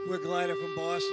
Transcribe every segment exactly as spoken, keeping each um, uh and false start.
We're GLiDER from Boston.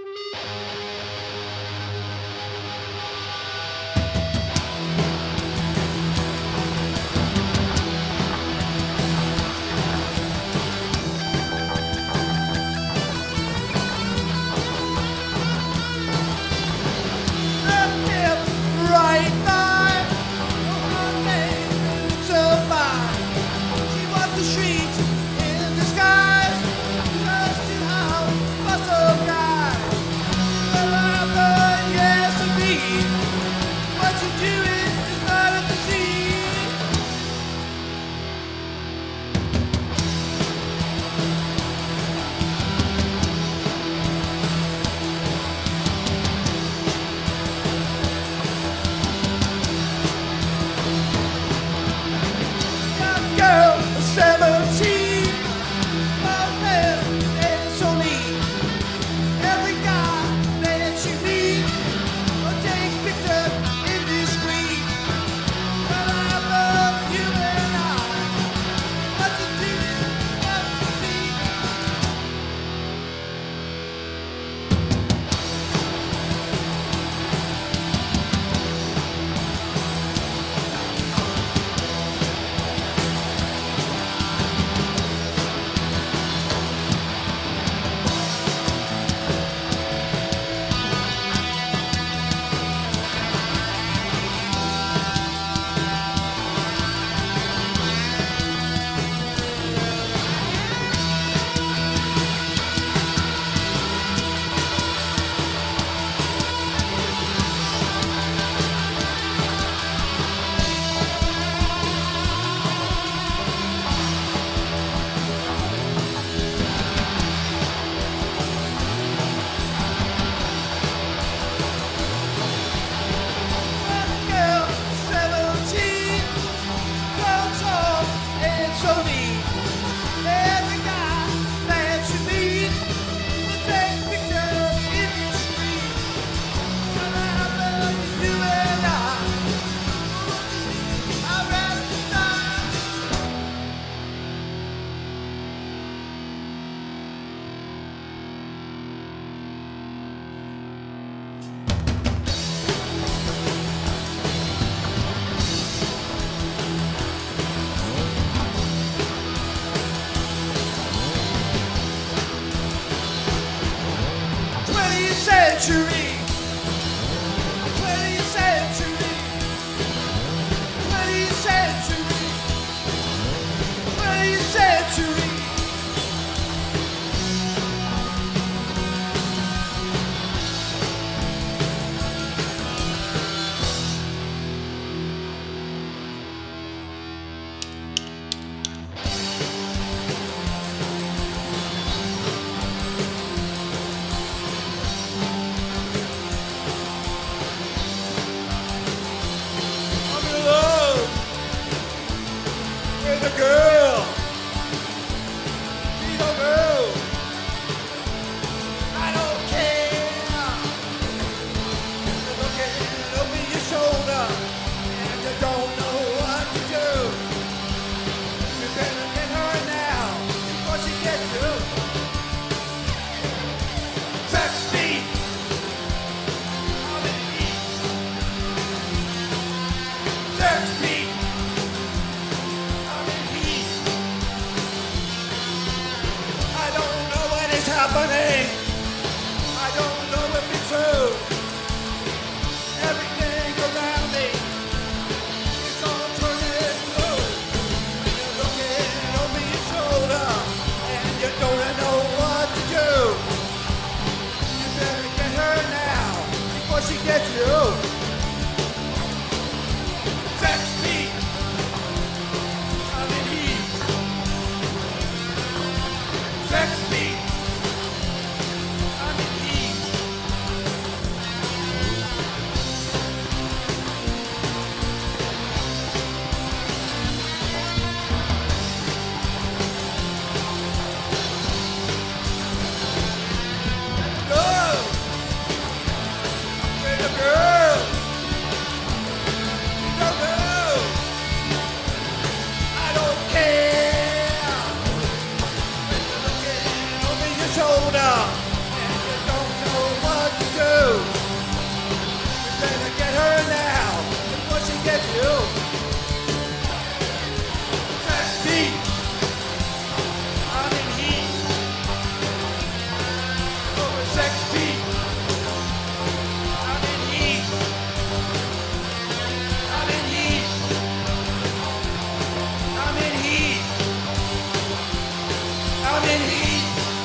Century, twentieth century, twentieth century, twentieth century. Girl, she's a girl. I don't care. You're looking over your shoulder and you don't know what to do. You better get her now before she gets you. Sex speed. I'm in heat. Sex speed. Happening. I don't know if it's true. Everything around me is all turning blue. You're looking over your shoulder and you don't know what to do. You better get her now before she gets you. Sex me. I'm in heat. Sex me. Shoulder. heat.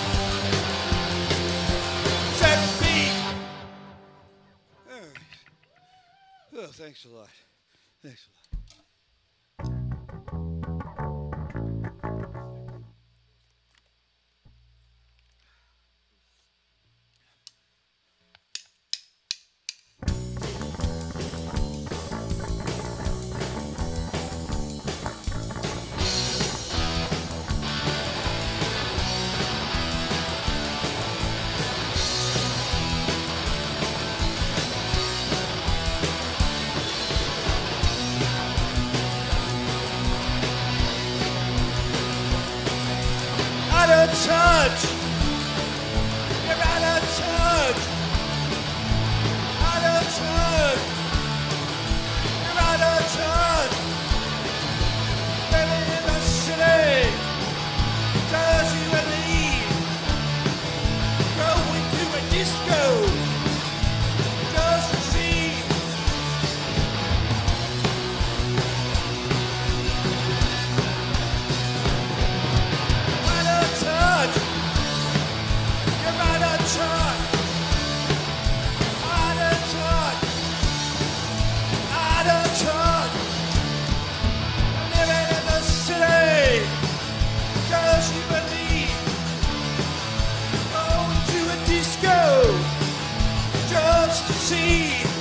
Seven feet. All right. Oh, thanks a lot. Thanks a lot. Out of touch. You're out of touch. Out of touch. You're out of touch. Living in the city. Does you believe? Going to a disco. Just to see. Out of touch. You're out of touch. Out of touch. Out of touch. Living in the city. Does you believe? Going to a disco. Just to see.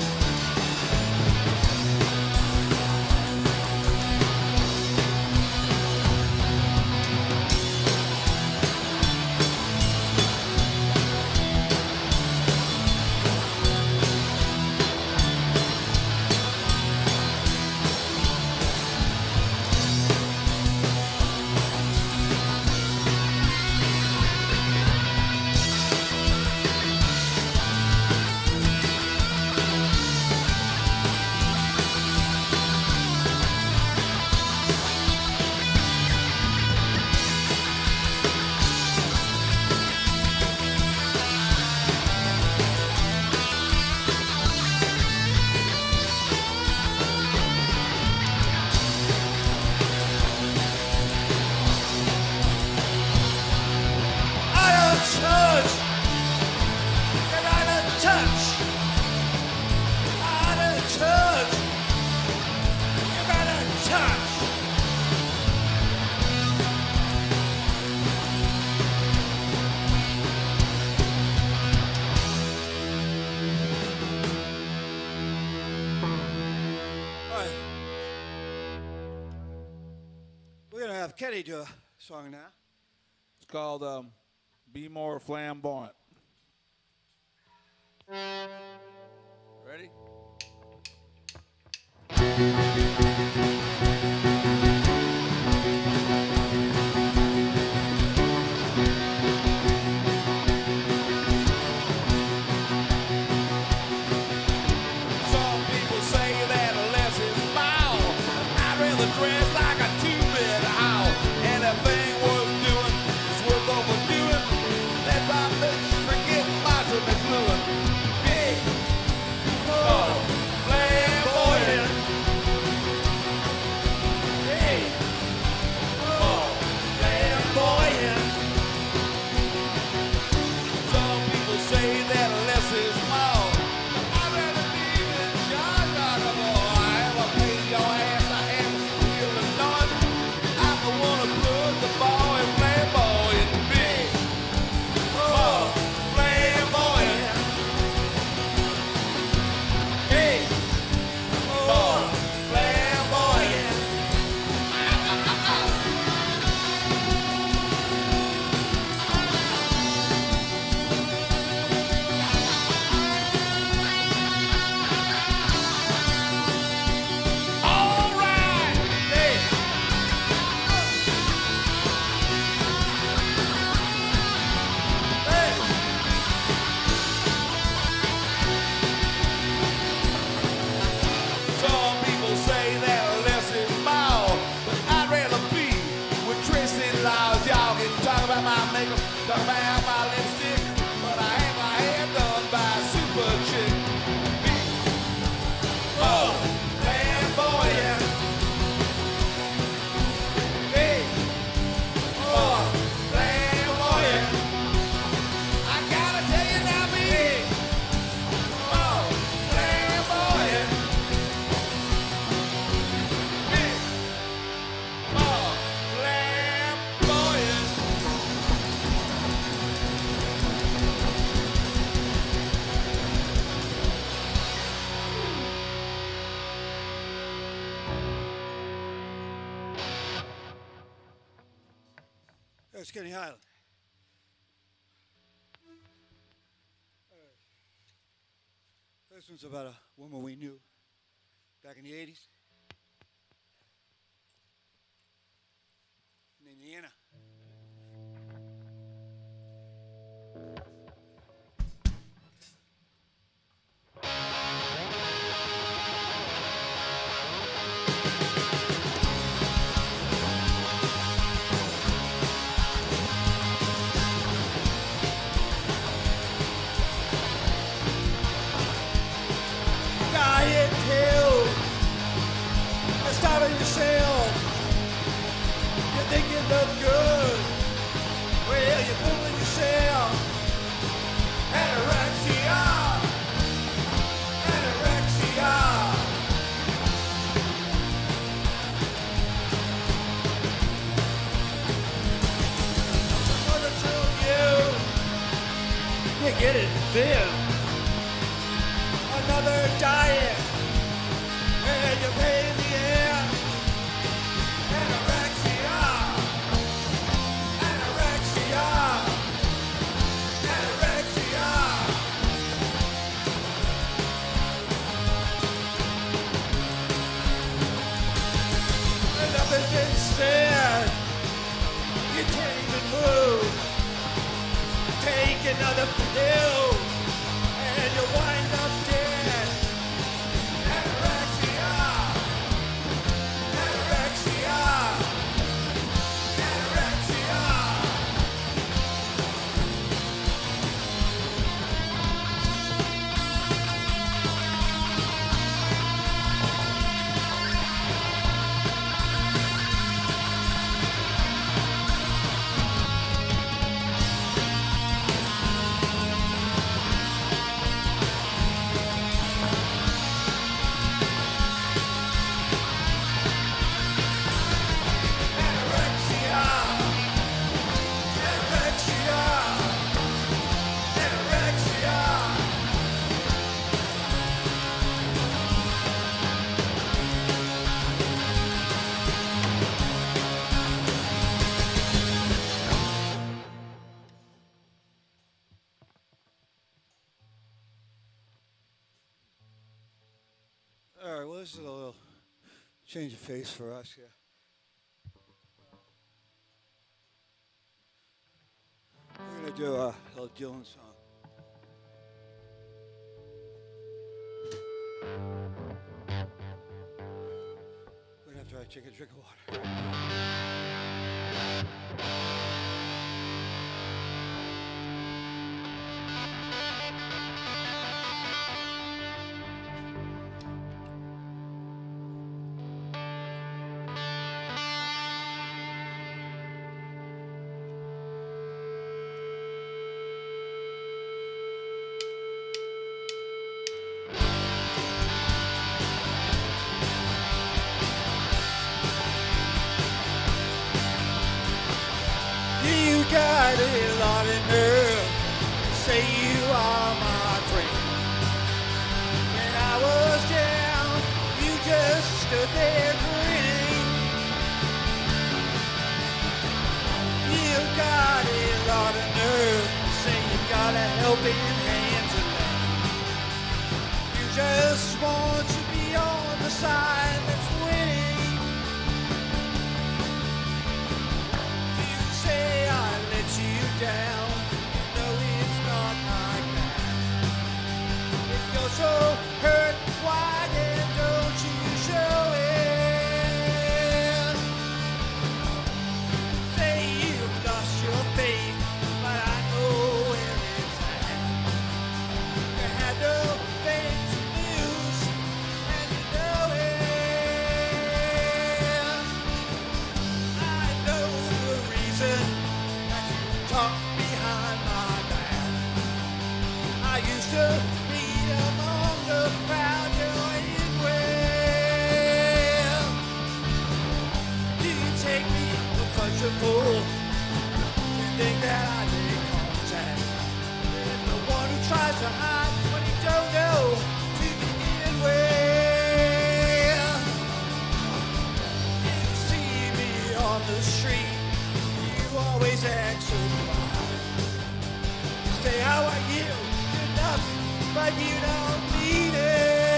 Kenny do a song now. It's called um, Be More Flamboyant. Ready? Some people say that less is more. I'd rather dress like a two-bit owl. Anything worth doing is worth overdoing. Let's not forget Marshall McLuhan. Big, oh, flamboyant. Hey, oh, flamboyant. Some people say that less is more. I'd rather be in charge of the boy. I ever paid your ass, I have real annoying. I'm the one who put the ball in flamboyant. Big, oh, flamboyant. Hey, oh, flamboyant. All right, hey. Hey. Some people say that less is more, but I'd rather be with Tracy Laws. Y'all can talk about my makeup, talk about my lipstick, but I have my hair done by a super chick. Big, oh, flamboyant. Hey, oh, flamboyant. Skinny Island. This one's about a woman we knew back in the eighties. Named Anna. Get it then. Another diet, and you pay in the end. Anorexia, anorexia, anorexia. And nothing's been said. You can't even move. Take another pill, and you wind up dead. Anorexia, anorexia, anorexia. All right, well, this is a little change of face for us here. We're going to do a little Dylan song. We're going to have to take a drink of water. Got a lot of nerve to say you are my friend. When I was down, you just stood there grinning. You got a lot of nerve to say you got a helping hand to lend. You just want to be on the side that's winning. Down, no, it's not like that. If you're so hurt, why then don't you show it? Say you've lost your faith, but I know where it's at. You had no faith to lose, and you know it. but you don't need it.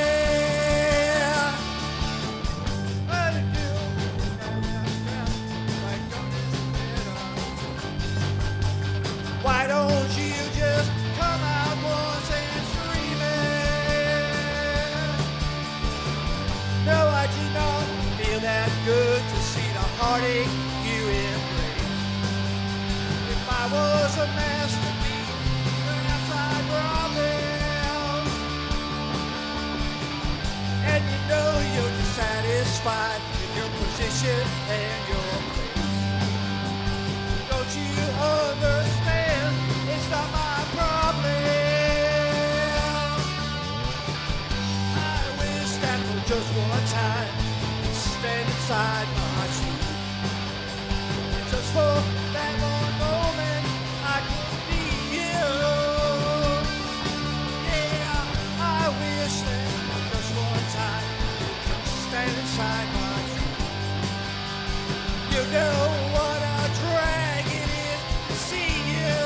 What to do? Like something better. Why don't you just come out once and scream it? No, I do not feel that good to see the heartache you embrace. If I was a masterpiece, perhaps I'd rob it. And you know you're dissatisfied with your position and your place. Don't you understand? It's not my problem. I wish that for just one time stand inside my shoes. Just for that one moment I could be you. Yeah, I wish that for just one time stand inside my shoes. You know what a drag it is to see you.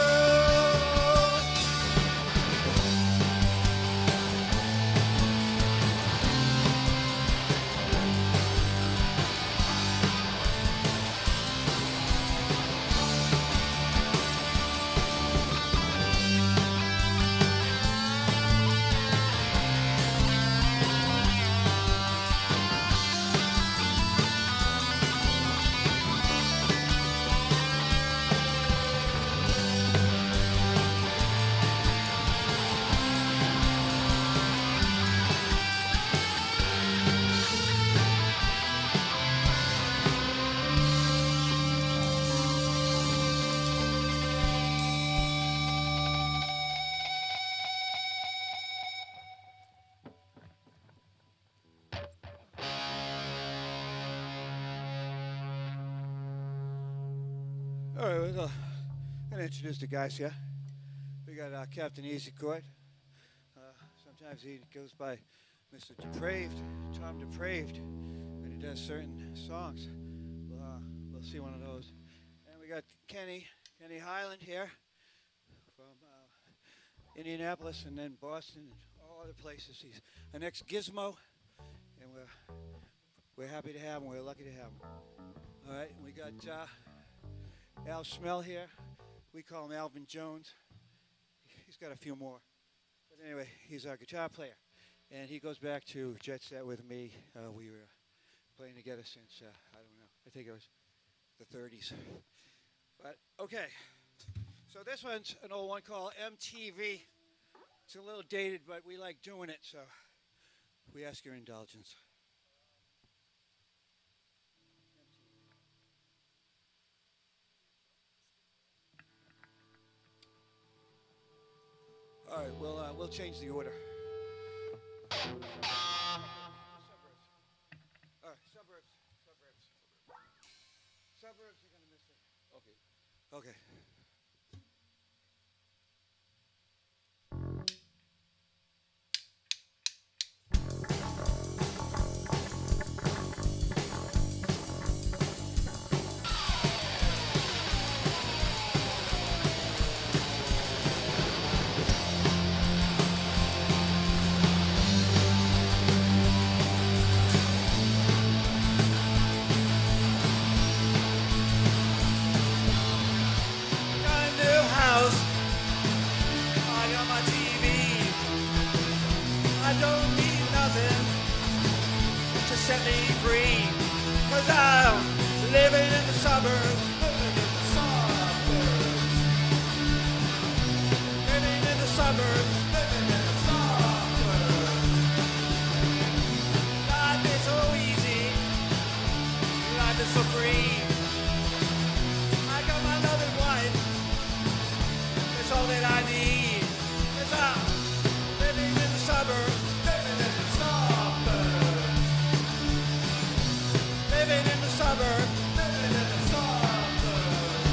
All right, well, uh, I'm going to introduce the guys here. We got uh, Captain Easy Chord. Uh, sometimes he goes by Mister Depraved, Tom Depraved, when he does certain songs. Well, uh, we'll see one of those. And we got Kenny, Kenny Highland here from uh, Indianapolis and then Boston and all other places. He's an ex-Gizmo, and we're, we're happy to have him. We're lucky to have him. All right, and we got uh, Al Smell here. We call him Alvin Jones. He's got a few more. But anyway, he's our guitar player. And he goes back to Jet Set with me. Uh, we were playing together since, uh, I don't know, I think it was the thirties. But, okay. So this one's an old one called M T V. It's a little dated, but we like doing it, so we ask your indulgence. All right, we'll, uh, we'll change the order. Suburbs. All right, suburbs, suburbs. Suburbs, you're going to miss it. Okay. Okay. Set me free, 'cause I'm living in the suburbs, living in the suburbs, living in the suburbs, living in the suburbs. Life is so easy, life is so free. I got my loving wife, that's all that I need. 'Cause I'm living in the suburbs, living in the suburbs. Living in the suburbs, living in the suburbs.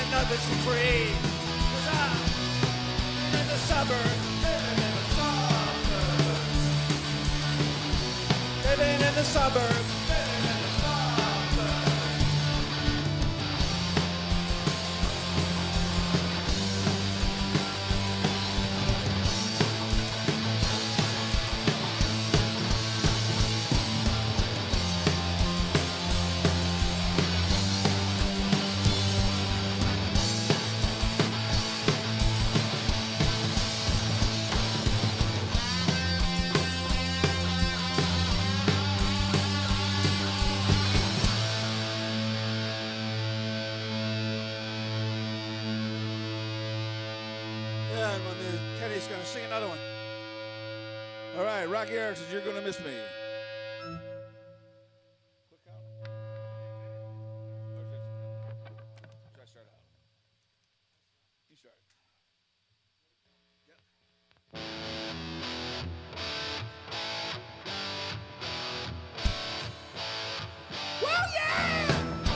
and nothing's for free. 'Cause I'm in the suburbs, living in the suburbs. Living in the suburbs, living in the suburbs. Kenny's gonna sing another one. All right, Rocky Erickson, You're Gonna Miss Me. Quick count. Or is it- Should I start out? You start. Yep. Well, yeah!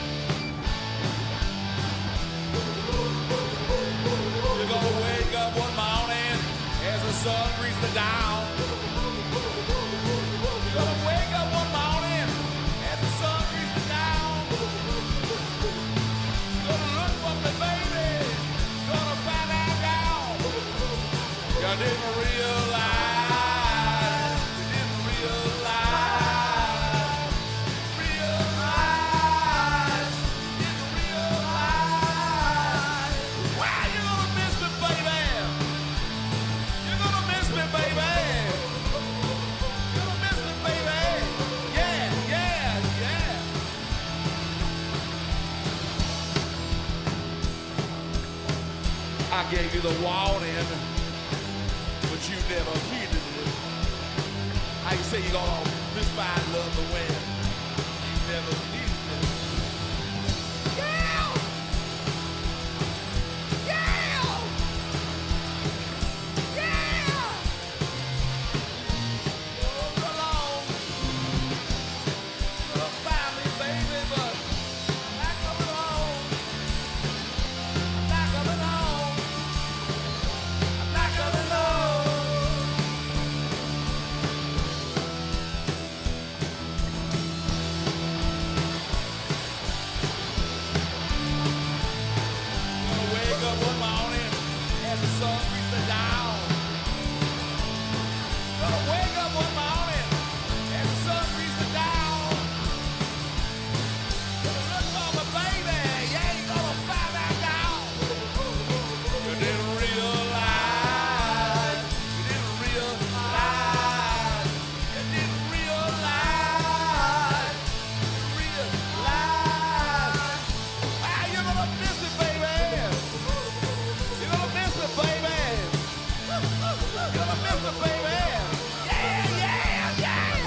You're gonna wake up one morning as the sun greets the dawn. You're gonna wake up one morning as the sun greets the dawn. You're gonna look for me, baby. You're gonna find out now. You didn't realize. You didn't realize. Realize. Didn't realize. Wow, you're gonna miss me, baby. You're gonna miss me, baby. You're gonna miss me, baby. Yeah, yeah, yeah. I gave you the warning, but you never heeded it. How you say you're gonna miss my love the way you never needed it? Yeah! Yeah! Yeah! Oh, so long. You're gonna find me, baby, but I'm not coming home. I'm not coming home. I'm not coming home. Gonna wake up one morning as the sun reaches the dawn. Gonna wake up one morning as the sun reaches the dawn. Gonna look for my baby, yeah, you gonna find out now. You didn't realize, you didn't realize, you didn't realize, realize. Ah, you're gonna miss it, baby. You're gonna miss it, baby. You're gonna miss it, baby. Yeah, yeah, yeah.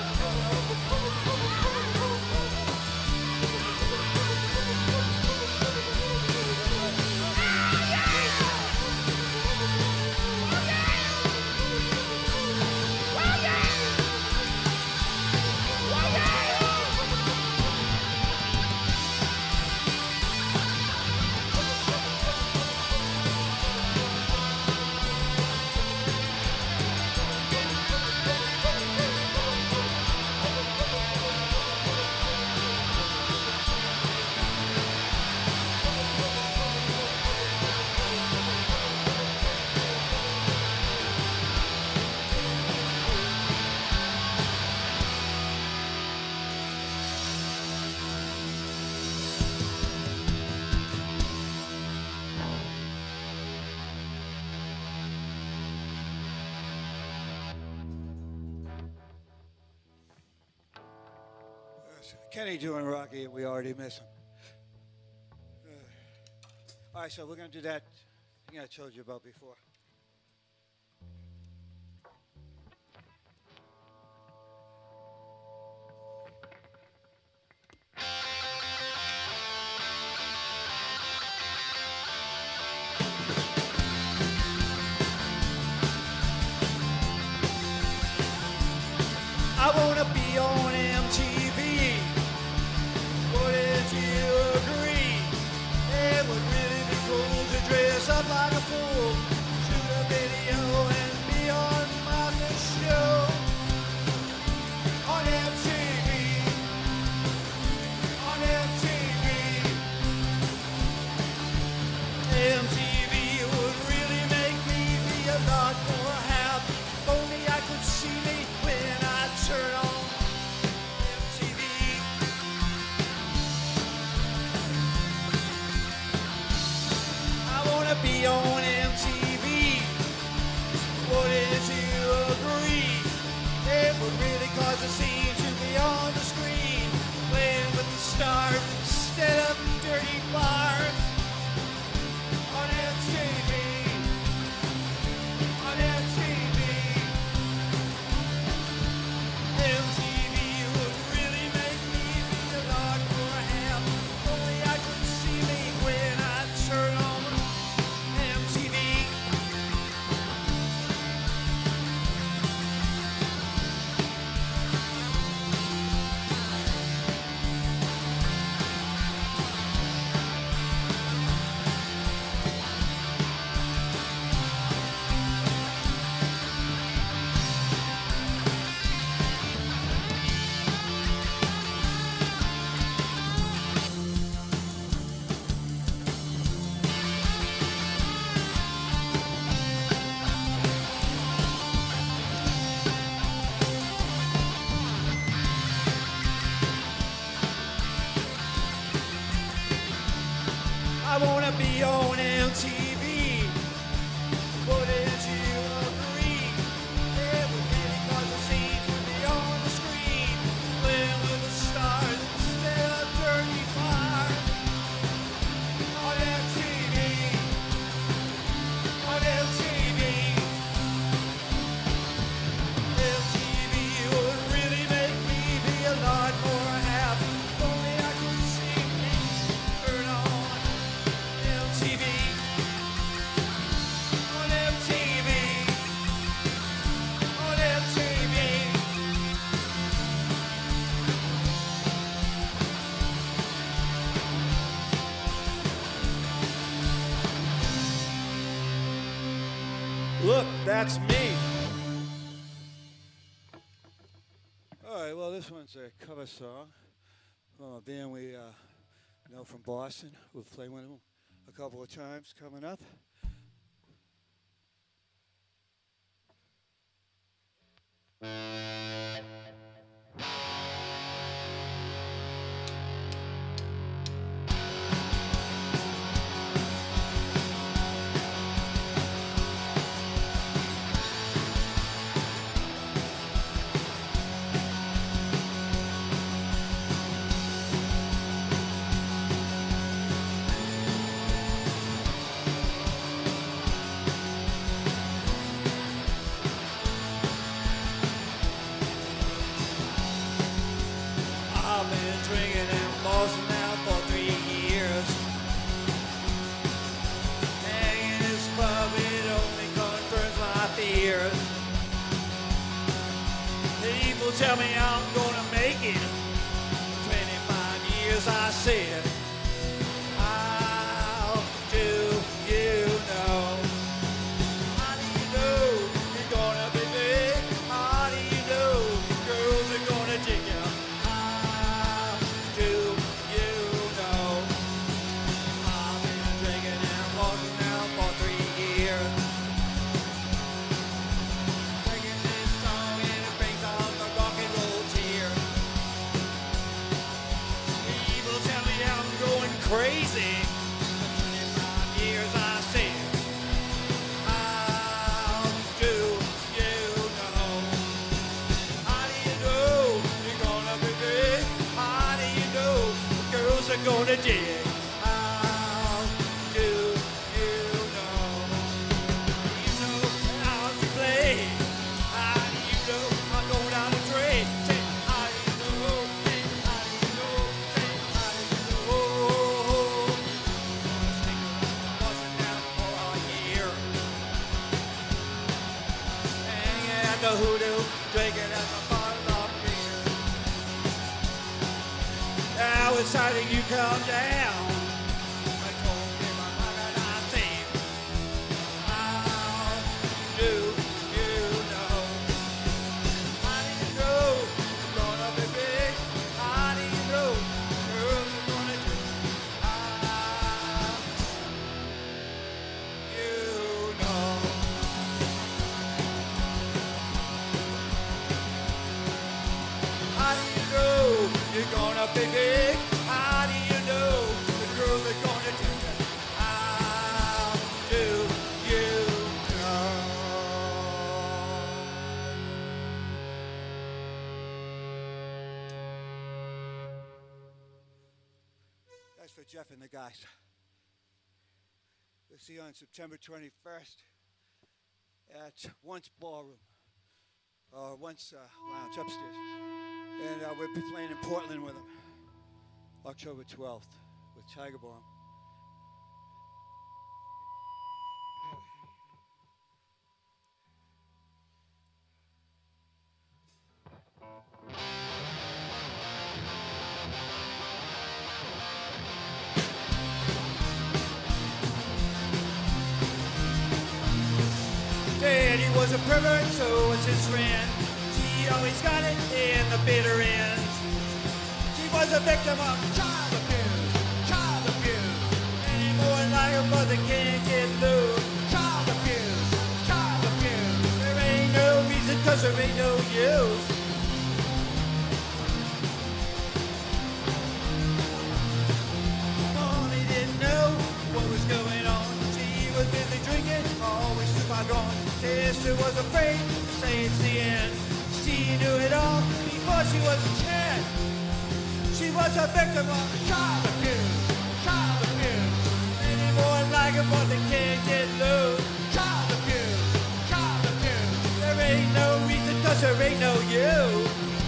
Kenny doing Rocky, we already miss him. Uh, all right, so we're going to do that thing I told you about before. I want to be on M T V. What if you agree? It would really like a fool. Shoot a video and be on Martha's show. On M T V. On M T V. M T V would really make me be a lot more happy. If only I could see me when I turn on M T V. I wanna be on M T V. Wouldn't you agree? It would really cause a scene to be on the screen, playing with the stars instead of dirty bars. On M T V. On M T V. M T V would really make me be a lot more happy. If only I could see me when I turn on M T V. I wanna be on M T V. Wouldn't you agree? It would really cause a scene to be on the screen, playing with the stars instead of dirty fire. On M T V. On M T V. M T V would really make me be a lot more happy. If only I could see me turn on M T V. On M T V. On M T V. Look, that's me. All right, well, this one's a cover song from a band we uh, know from Boston. We'll play one of them a couple of times coming up. I've been drinking in Boston now for three years. Hanging in this club, it only confirms my fears. People tell me I'm gonna make it. For twenty-five years I said, how do you know? How do you know you're gonna be big? How do you know the girls are gonna dig you? How do you know? I've been drinking and walking now for three years. Singing this song and it brings out the rock and roll tears. People tell me I'm going crazy. For twenty-five years I said, how do you know? How do you know you're gonna be big? How do you know the girls are gonna dig? How do you know? You know how to play. How do you know I'm going down the train? Say, how do you know? Say, how do you know? Say, how do you know? Wasn't down for a year. Hanging at the hoodoo, drinking at the bottle of beer. Now it's time that you come down. I told him I'm not gonna say. baby. How do you know the girls are gonna do that? How do you know? That's for Jeff and the guys. We'll see you on September twenty-first at Once Ballroom, or Once uh, Lounge upstairs. And uh, we'll be playing in Portland with them. October twelfth with Tiger Bomb. Daddy was a pervert, so was his friend. She always got it in the bitter end. She was a victim of child abuse, child abuse. Any more like her mother can't get loose. Child abuse, child abuse. There ain't no reason, cause there ain't no use. Molly didn't know what was going on. She was busy drinking, always too far gone. Sister was afraid to say it's the end. She knew it all before she was a kid. She was a victim of child abuse, child abuse. Any more like her, but they can't get loose. Child abuse, child abuse. There ain't no reason, cause there ain't no you.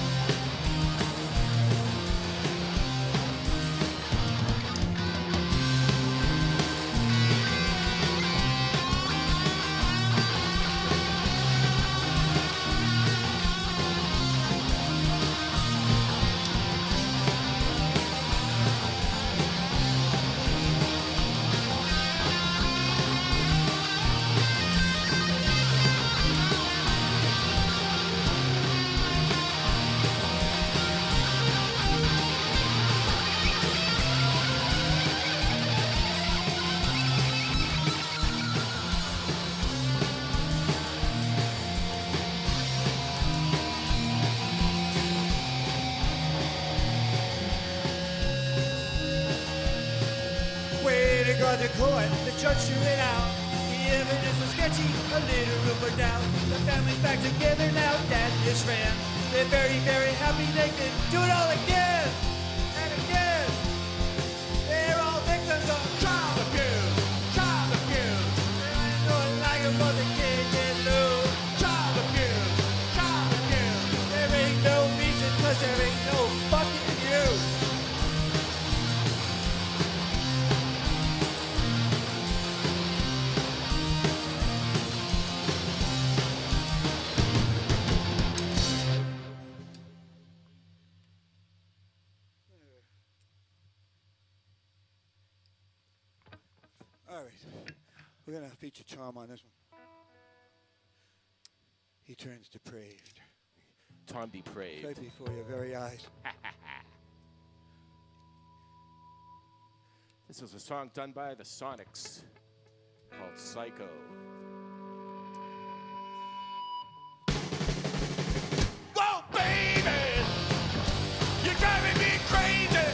The court, the judge threw it out. The evidence was sketchy, a little room for doubt. The family's back together now, dad and his friend. They're very, very happy they can do it all again and again. They're all victims of child abuse, child abuse. There ain't no like a mother can't get loose. Child abuse, child abuse. There ain't no reason, cause there ain't no fucking use. All right, we're gonna feature Tom on this one. He turns depraved. Tom depraved. Right before your very eyes. This was a song done by the Sonics called Psycho. Whoa, baby, you're driving me crazy.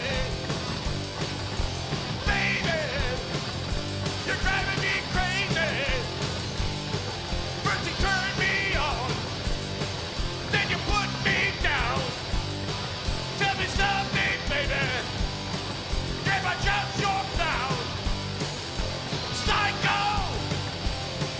Baby, you're driving me crazy. First you turn me on, then you put me down. Tell me something, baby. If I just your clown. Psycho,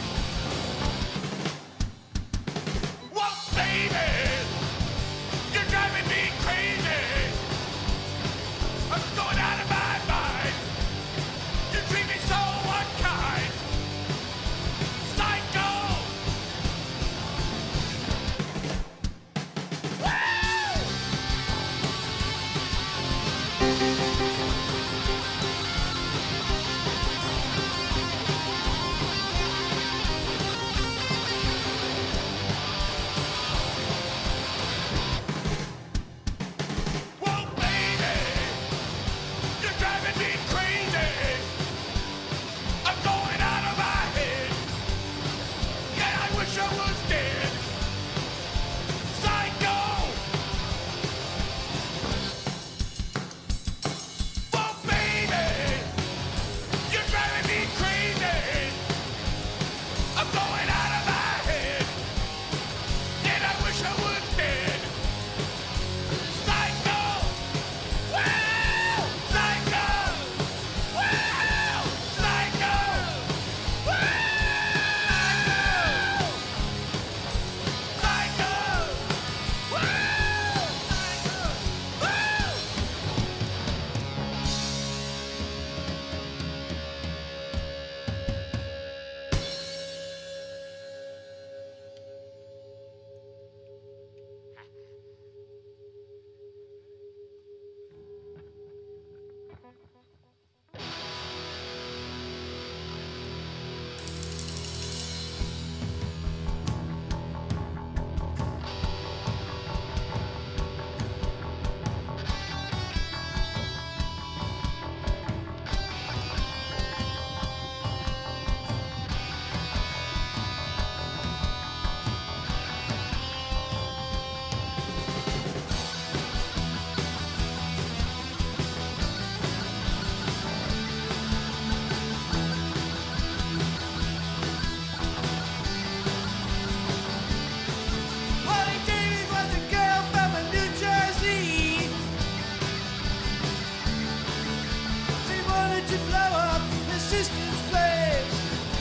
sister's place.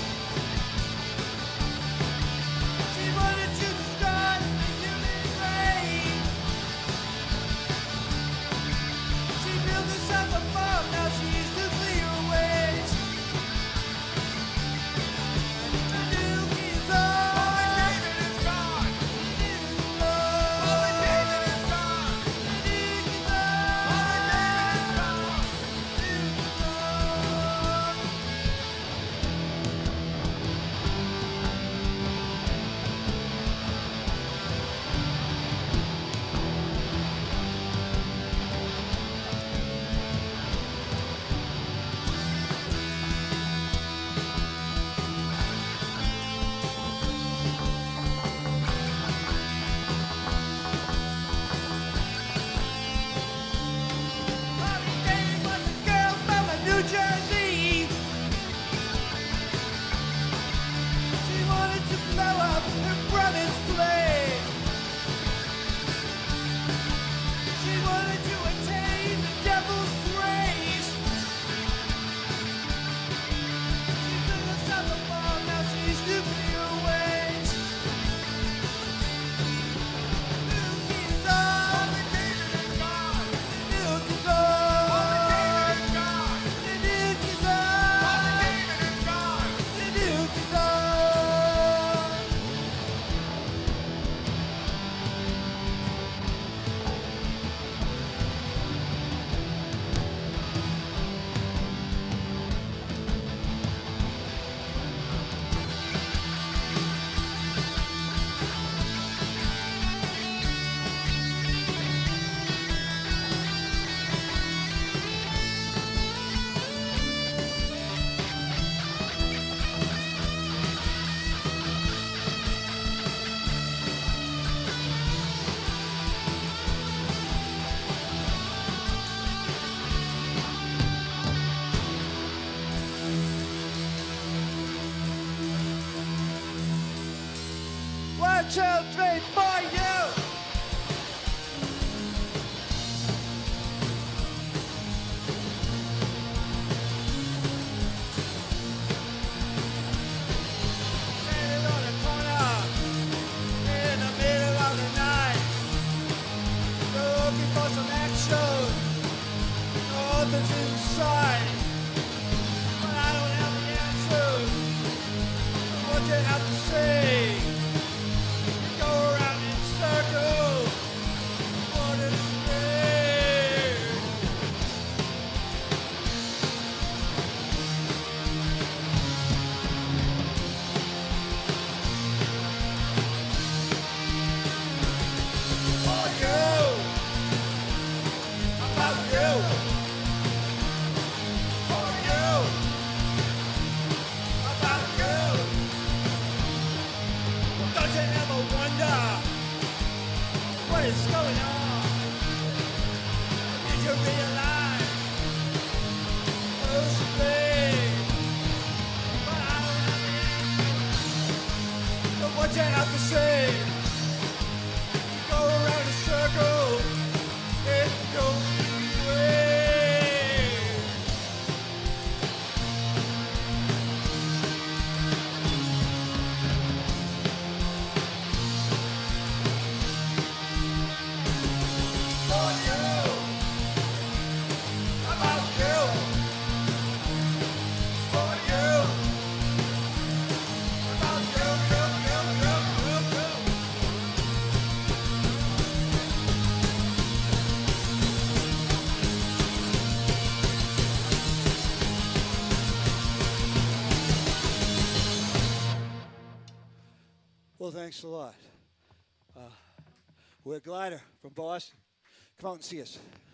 She wanted to start a human race. She built herself a farm, now she's nuclear waste. The nuke is on. The nuke is gone. The nuke is on. The nuke is gone. The nuke is on. The nuke is on. Mommy David was a girl from New Jersey. She wanted to blow up her brother's plane. She wanted to attain the devil's grace. She took herself a bomb, now she's nuclear waste. Nuke is on. The nuke is gone. The nuke is on. The nuke is on. The nuke is on. One, two, three, four, you. Standing on the corner in the middle of the night, looking for some action. Nothing's in sight, but I don't have the answers. What you have to say? Go around in circles. What is stay? For you, about you. For you, about you. Don't you ever wonder what is going on? Did you realize who's to blame? But I don't have the answer. But what you have to say? You go around in circles in your way. For you, about you. For you, about you, you, you, you, you, you. Well, thanks a lot. Uh, we're GLiDER from Boston. Come out and see us.